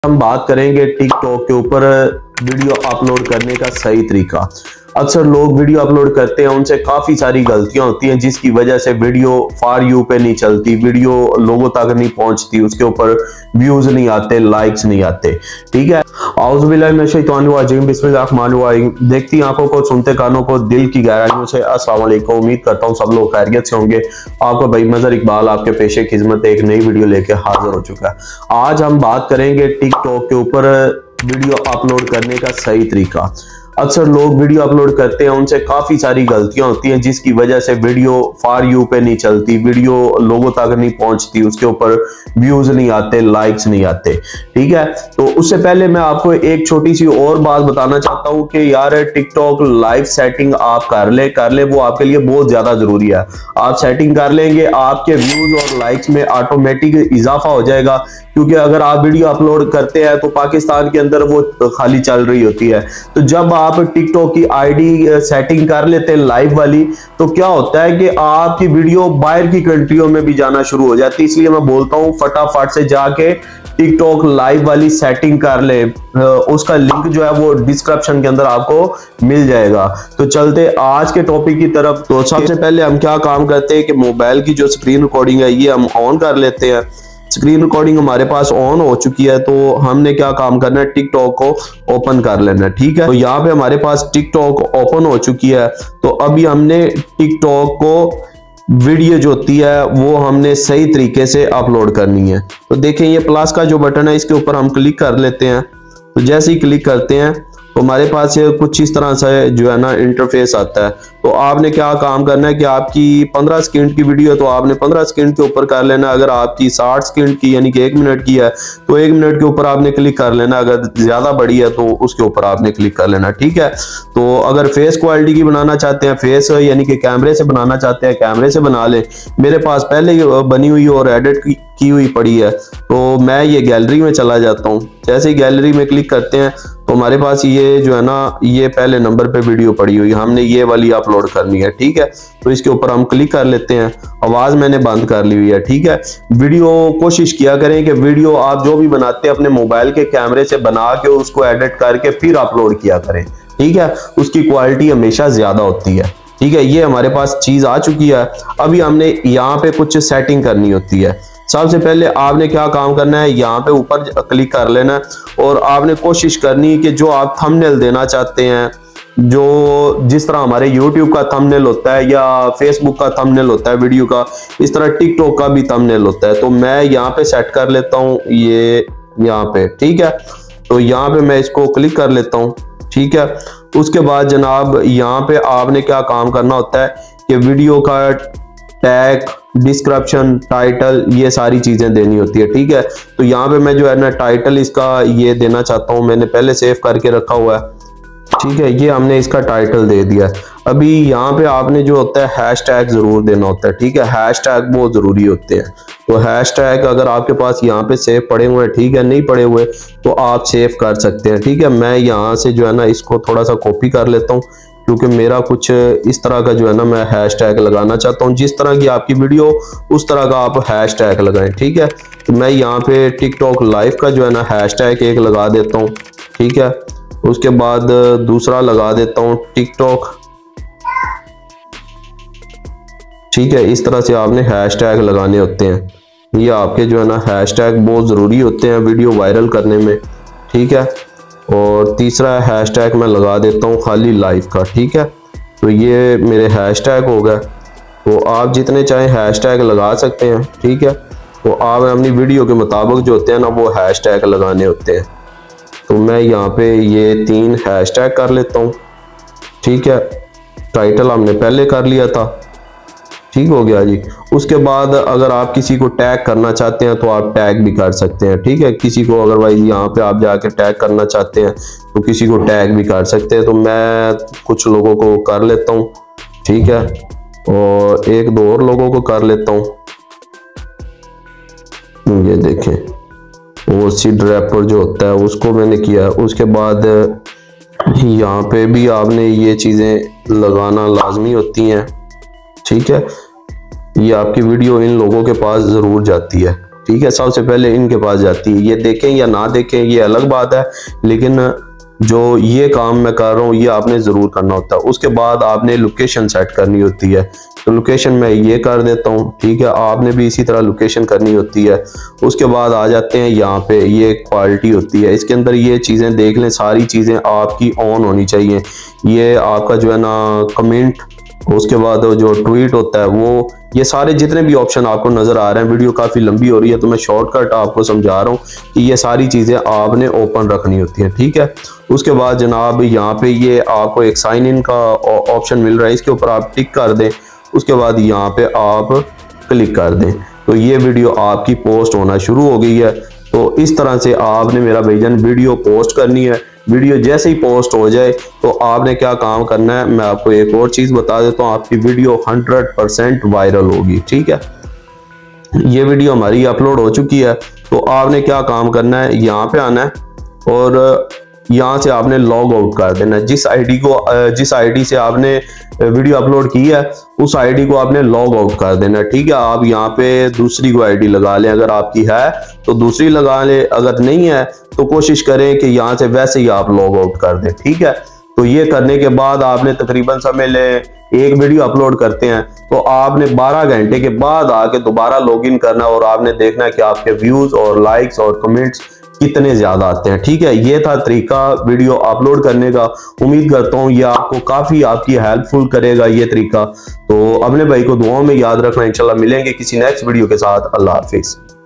हम बात करेंगे टिकटॉक के ऊपर वीडियो अपलोड करने का सही तरीका। अक्सर लोग वीडियो अपलोड करते हैं, उनसे काफी सारी गलतियां होती हैं जिसकी वजह से वीडियो फॉर यू पे नहीं चलती, वीडियो लोगों तक नहीं पहुंचती, उसके ऊपर व्यूज नहीं आते, लाइक्स नहीं आते। ठीक है, देखती आंखों को, सुनते कानों को, दिल की गहराइयों से अस्सलाम वालेकुम। उम्मीद करता हूँ सब लोग खैरियत से होंगे। आपका भाई मजहर इकबाल आपके पेशे खिदमत एक नई वीडियो लेके हाजिर हो चुका है। आज हम बात करेंगे टिकटॉक के ऊपर वीडियो अपलोड करने का सही तरीका। अक्सर लोग वीडियो अपलोड करते हैं, उनसे काफी सारी गलतियां होती हैं जिसकी वजह से वीडियो फॉर यू पे नहीं चलती, वीडियो लोगों तक नहीं पहुंचती, उसके ऊपर व्यूज नहीं आते, लाइक्स नहीं आते। ठीक है, तो उससे पहले मैं आपको एक छोटी सी और बात बताना चाहता हूं कि यार टिकटॉक लाइव सेटिंग आप कर ले, वो आपके लिए बहुत ज्यादा जरूरी है। आप सेटिंग कर लेंगे, आपके व्यूज और लाइक्स में ऑटोमेटिक इजाफा हो जाएगा, क्योंकि अगर आप वीडियो अपलोड करते हैं तो पाकिस्तान के अंदर वो खाली चल रही होती है। तो जब आप टिकटॉक की आईडी सेटिंग कर लेते हैं लाइव वाली, तो क्या होता है कि आपकी वीडियो बाहर की कंट्रियों में भी जाना शुरू हो जाती है। इसलिए मैं बोलता हूं फटाफट से जाके टिकटॉक लाइव वाली सेटिंग कर ले। उसका लिंक जो है वो डिस्क्रिप्शन के अंदर आपको मिल जाएगा। तो चलते आज के टॉपिक की तरफ। तो सबसे पहले हम क्या काम करते हैं कि मोबाइल की जो स्क्रीन रिकॉर्डिंग है ये हम ऑन कर लेते हैं। स्क्रीन रिकॉर्डिंग हमारे पास ऑन हो चुकी है, तो हमने क्या काम करना है, टिकटॉक को ओपन कर लेना है। ठीक है, तो यहाँ पे हमारे पास टिकटॉक ओपन हो चुकी है। तो अभी हमने टिकटॉक को वीडियो जो होती है वो हमने सही तरीके से अपलोड करनी है। तो देखें ये प्लस का जो बटन है इसके ऊपर हम क्लिक कर लेते हैं। तो जैसे ही क्लिक करते हैं तो हमारे पास ये कुछ इस तरह से जो है ना इंटरफेस आता है। तो आपने क्या काम करना है कि आपकी 15 सेकंड की वीडियो है तो आपने 15 सेकंड के ऊपर कर लेना। अगर आपकी 60 सेकंड की यानी कि 1 मिनट की है तो 1 मिनट के ऊपर आपने क्लिक कर लेना। अगर ज्यादा बड़ी है तो उसके ऊपर आपने क्लिक कर लेना। ठीक है, तो अगर फेस क्वालिटी की बनाना चाहते हैं, फेस यानी कि कैमरे से बनाना चाहते हैं, कैमरे से बना ले। मेरे पास पहले ही बनी हुई और एडिट की हुई पड़ी है, तो मैं ये गैलरी में चला जाता हूँ। जैसे ही गैलरी में क्लिक करते हैं तो हमारे पास ये जो है ना ये पहले नंबर पे वीडियो पड़ी हुई, हमने ये वाली अपलोड करनी है। ठीक है, तो इसके ऊपर हम क्लिक कर लेते हैं। आवाज मैंने बंद कर ली हुई है। ठीक है, वीडियो कोशिश किया करें कि वीडियो आप जो भी बनाते हैं अपने मोबाइल के कैमरे से बना के उसको एडिट करके फिर अपलोड किया करें। ठीक है, उसकी क्वालिटी हमेशा ज्यादा होती है। ठीक है, ये हमारे पास चीज आ चुकी है। अभी हमने यहाँ पे कुछ सेटिंग करनी होती है। सबसे पहले आपने क्या काम करना है, यहाँ पे ऊपर क्लिक कर लेना है और आपने कोशिश करनी है कि जो आप थंबनेल देना चाहते हैं, जो जिस तरह हमारे YouTube का थंबनेल होता है या Facebook का थंबनेल होता है वीडियो का, इस तरह टिकटॉक का भी थंबनेल होता है। तो मैं यहाँ पे सेट कर लेता हूँ ये यहाँ पे। ठीक है, तो यहाँ पे मैं इसको क्लिक कर लेता हूँ। ठीक है, उसके बाद जनाब यहाँ पे आपने क्या काम करना होता है कि वीडियो का टैग, डिस्क्रिप्शन, टाइटल, ये सारी चीजें देनी होती है। ठीक है, तो यहाँ पे मैं जो है ना टाइटल इसका ये देना चाहता हूँ, मैंने पहले सेव करके रखा हुआ है। ठीक है, ये हमने इसका टाइटल दे दिया है। अभी यहाँ पे आपने जो होता है हैशटैग जरूर देना होता है। ठीक है, हैशटैग बहुत जरूरी होते हैं। तो हैशटैग अगर आपके पास यहाँ पे सेव पड़े हुए हैं, ठीक है, नहीं पड़े हुए तो आप सेव कर सकते हैं। ठीक है, मैं यहाँ से जो है ना इसको थोड़ा सा कॉपी कर लेता हूँ, क्योंकि मेरा कुछ इस तरह का जो है ना मैं हैशटैग लगाना चाहता हूँ। जिस तरह की आपकी वीडियो उस तरह का आप हैशटैग लगाएं। ठीक है, तो मैं यहाँ पे टिकटॉक लाइव का जो है ना हैशटैग एक लगा देता हूँ। ठीक है, उसके बाद दूसरा लगा देता हूँ टिकटॉक। ठीक है, इस तरह से आपने हैशटैग लगाने होते हैं। ये आपके जो है ना हैशटैग बहुत ज़रूरी होते हैं वीडियो वायरल करने में। ठीक है, और तीसरा हैशटैग मैं लगा देता हूँ खाली लाइव का। ठीक है, तो ये मेरे हैशटैग हो गए। तो आप जितने चाहें हैशटैग लगा सकते हैं। ठीक है, तो आप अपनी वीडियो के मुताबिक जो होते हैं ना वो हैशटैग लगाने होते हैं। तो मैं यहाँ पे ये 3 हैशटैग कर लेता हूँ। ठीक है, टाइटल हमने पहले कर लिया था। ठीक हो गया जी। उसके बाद अगर आप किसी को टैग करना चाहते हैं तो आप टैग भी कर सकते हैं। ठीक है, किसी को अदरवाइज यहाँ पे आप जाके टैग करना चाहते हैं तो किसी को टैग भी कर सकते हैं। तो मैं कुछ लोगों को कर लेता हूँ। ठीक है, और 1-2 और लोगों को कर लेता हूँ। ये देखें, वो सीड रैपर जो होता है उसको मैंने किया। उसके बाद यहाँ पे भी आपने ये चीज़ें लगाना लाजमी होती हैं। ठीक है, ये आपकी वीडियो इन लोगों के पास ज़रूर जाती है। ठीक है, सबसे पहले इनके पास जाती है। ये देखें या ना देखें ये अलग बात है, लेकिन जो ये काम मैं कर रहा हूँ ये आपने ज़रूर करना होता है। उसके बाद आपने लोकेशन सेट करनी होती है, तो लोकेशन मैं ये कर देता हूँ, ठीक है। आपने भी इसी तरह लोकेशन करनी होती है। उसके बाद आ जाते हैं यहाँ पे, ये क्वालिटी होती है, इसके अंदर ये चीज़ें देख लें, सारी चीज़ें आपकी ऑन होनी चाहिए। ये आपका जो है ना कमेंट, उसके बाद जो ट्वीट होता है वो, ये सारे जितने भी ऑप्शन आपको नजर आ रहे हैं। वीडियो काफ़ी लंबी हो रही है तो मैं शॉर्टकट आपको समझा रहा हूँ कि ये सारी चीज़ें आपने ओपन रखनी होती हैं, ठीक है। उसके बाद जनाब यहाँ पे ये आपको एक साइन इन का ऑप्शन मिल रहा है, इसके ऊपर आप टिक कर दें। उसके बाद यहाँ पे आप क्लिक कर दें तो ये वीडियो आपकी पोस्ट होना शुरू हो गई है। तो इस तरह से आपने मेरा भाईजान वीडियो पोस्ट करनी है। वीडियो जैसे ही पोस्ट हो जाए तो आपने क्या काम करना है, मैं आपको एक और चीज़ बता देता हूँ, आपकी वीडियो 100% वायरल होगी, ठीक है। ये वीडियो हमारी अपलोड हो चुकी है, तो आपने क्या काम करना है, यहाँ पे आना है और यहाँ से आपने लॉग आउट कर देना है। जिस आईडी से आपने वीडियो अपलोड की है उस आईडी को आपने लॉग आउट कर देना है, ठीक है। आप यहाँ पे दूसरी को आईडी लगा लें, अगर आपकी है तो दूसरी लगा लें, अगर नहीं है तो कोशिश करें कि यहाँ से वैसे ही आप लॉग आउट कर दें, ठीक है। तो ये करने के बाद आपने तकरीबन समझ लें एक वीडियो अपलोड करते हैं तो आपने 12 घंटे के बाद आके दोबारा लॉगिन करना और आपने देखना है कि आपके व्यूज और लाइक्स और कमेंट्स कितने ज्यादा आते हैं, ठीक है। ये था तरीका वीडियो अपलोड करने का। उम्मीद करता हूँ ये आपको काफी आपकी हेल्पफुल करेगा ये तरीका। तो अपने भाई को दुआओं में याद रखना। इंशाल्लाह मिलेंगे किसी नेक्स्ट वीडियो के साथ। अल्लाह हाफिज।